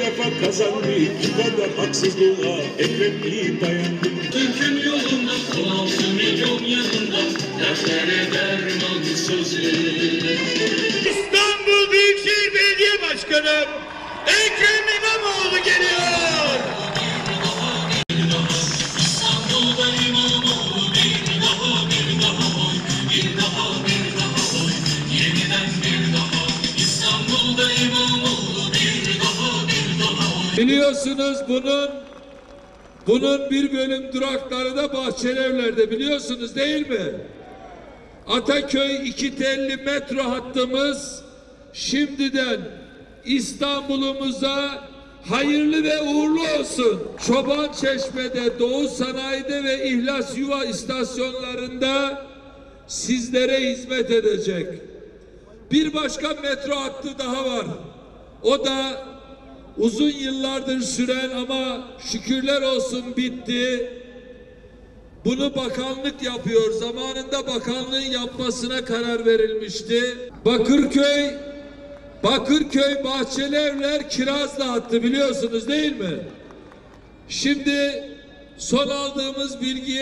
defa kazandı, iki kadar haksızlığa ekmeği dayandı. Ülküm yolunda, 16 milyon yanında, dertlere derman sözü. İstanbul Büyükşehir Belediye Başkanı Ekrem İmamoğlu geliyor. İstanbul'da İmamoğlu bir daha oy, bir daha oy, yeniden bir daha. İstanbul'da İmamoğlu bir daha oy. Biliyorsunuz bunun bir bölüm durakları da Bahçelievler'de, biliyorsunuz değil mi? Ataköy 2 telli metro hattımız şimdiden İstanbul'umuza hayırlı ve uğurlu olsun. Çobançeşme'de, Doğu Sanayi'de ve İhlas Yuva istasyonlarında sizlere hizmet edecek. Bir başka metro hattı daha var. O da uzun yıllardır süren ama şükürler olsun bitti. Bunu bakanlık yapıyor. Zamanında bakanlığın yapmasına karar verilmişti. Bakırköy Bahçelievler Kirazlı hattı, biliyorsunuz değil mi? Şimdi son aldığımız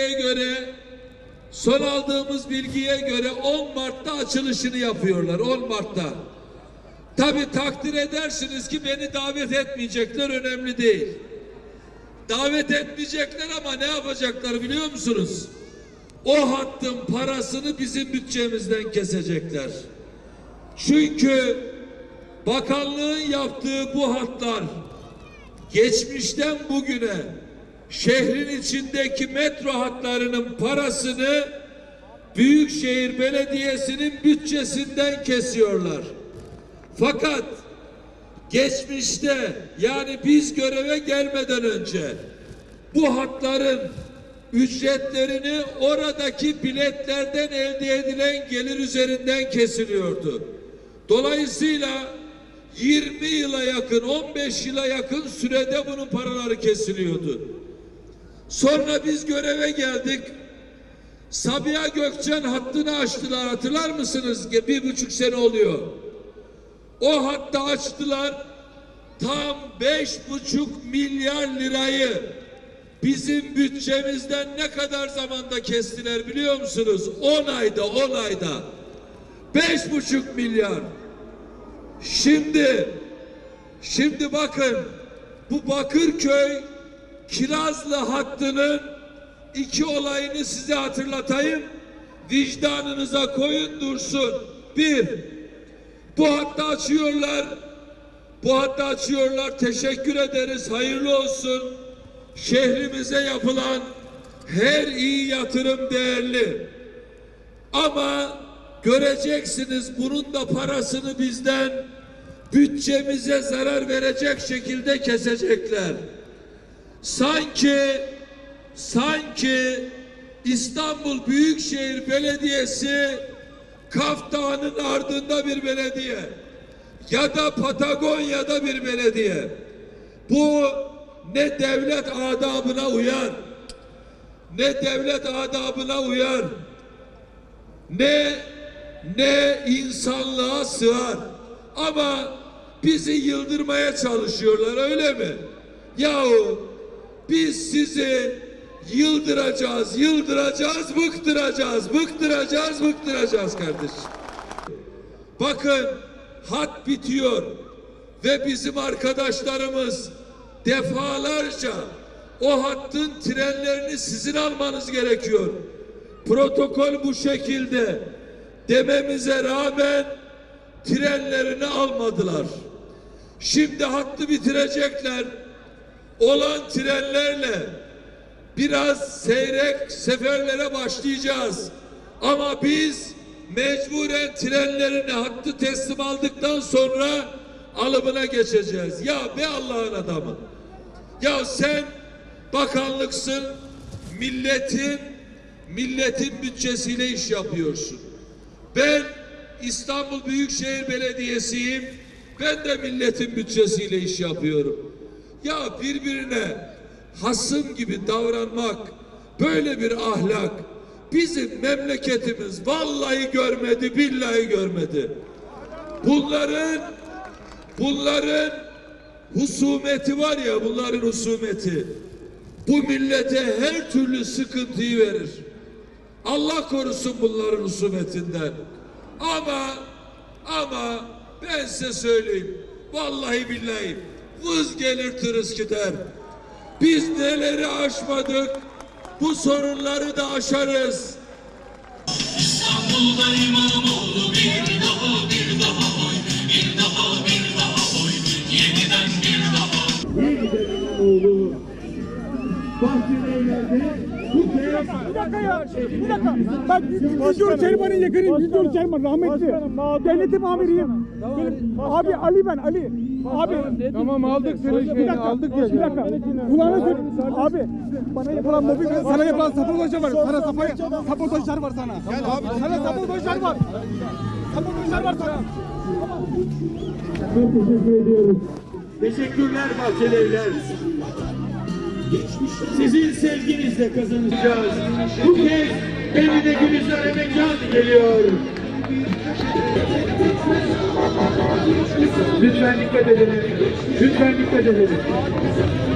bilgiye göre 10 Mart'ta açılışını yapıyorlar. 10 Mart'ta. Tabii takdir edersiniz ki beni davet etmeyecekler, önemli değil. Davet etmeyecekler ama ne yapacaklar biliyor musunuz? O hattın parasını bizim bütçemizden kesecekler. Çünkü bakanlığın yaptığı bu hatlar geçmişten bugüne şehrin içindeki metro hatlarının parasını Büyükşehir Belediyesi'nin bütçesinden kesiyorlar. Fakat geçmişte, yani biz göreve gelmeden önce bu hatların ücretlerini oradaki biletlerden elde edilen gelir üzerinden kesiliyordu. Dolayısıyla 20 yıla yakın, 15 yıla yakın sürede bunun paraları kesiliyordu. Sonra biz göreve geldik. Sabiha Gökçen hattını açtılar, hatırlar mısınız? 1,5 sene oluyor. O hattı açtılar. Tam 5,5 milyar lirayı bizim bütçemizden ne kadar zamanda kestiler biliyor musunuz? 10 ayda. 5,5 milyar. Şimdi bakın, bu Bakırköy Kirazlı hattının 2 olayını size hatırlatayım. Vicdanınıza koyun dursun. 1. Bu hattı açıyorlar. Teşekkür ederiz. Hayırlı olsun. Şehrimize yapılan her iyi yatırım değerli. Ama göreceksiniz bunun da parasını bizden bütçemize zarar verecek şekilde kesecekler. Sanki İstanbul Büyükşehir Belediyesi Kaf Dağı'nın ardında bir belediye ya da Patagonya'da bir belediye. Bu ne devlet adabına uyar, ne insanlığa sığar. Ama bizi yıldırmaya çalışıyorlar, öyle mi? Yahu biz sizi yıldıracağız, bıktıracağız kardeşim. Bakın, hat bitiyor ve bizim arkadaşlarımız defalarca o hattın trenlerini sizin almanız gerekiyor. Protokol bu şekilde dememize rağmen trenlerini almadılar. Şimdi hattı bitirecekler. Olan trenlerle biraz seyrek seferlere başlayacağız. Ama biz mecburen trenlerini, hattı teslim aldıktan sonra alımına geçeceğiz. Ya be Allah'ın adamı. Ya sen bakanlıksın, milletin bütçesiyle iş yapıyorsun. Ben İstanbul Büyükşehir Belediyesi'yim. Ben de milletin bütçesiyle iş yapıyorum. Ya birbirine hasım gibi davranmak, böyle bir ahlak bizim memleketimiz vallahi görmedi, billahi görmedi. Bunların husumeti var ya, bunların husumeti bu millete her türlü sıkıntıyı verir. Allah korusun bunların husumetinden. Ama ben size söyleyeyim, vallahi billahi vız gelir tırıs gider. Biz neleri aşmadık, bu sorunları da aşarız. İstanbul'da İmamoğlu bir daha oy, bir daha oy, yeniden bir daha. Yeniden İmamoğlu. Bahçelievler'de bu kez... Bir dakika ya, bir dakika. Bak, Güldür Çelman'ın yakınıyım, Güldür Çelman rahmetli. Devletim amiriyim. Abi Ali ben, Ali. Abi. Tamam aldık seni şeyini aldık ya. Bir dakika. Kulağına söyle. Abi, bana yapılan mobbing, sana yapılan sabotajlar var. Sana sabotajlar var sana. Gel abi. Sana sabotajlar var. Sabotajlar var sana. Çok teşekkür ediyoruz. Teşekkürler Bahçelievler. Sizin sevginizle kazanacağız. Bu kez Emine Gülizar Emekcan geliyor. Lütfen dikkat edelim. Lütfen dikkat edelim.